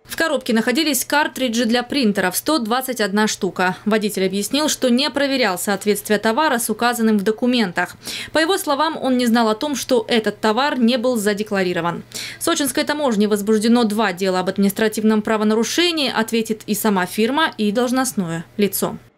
В коробке находились картриджи для принтеров – 121 штука. Водитель объяснил, что не проверял соответствие товара с указанным в документах. По его словам, он не знал о том, что этот товар не был задекларирован. В сочинской таможне возбуждено 2 дела об административном правонарушении. Ответит и сама фирма, и должностное лицо.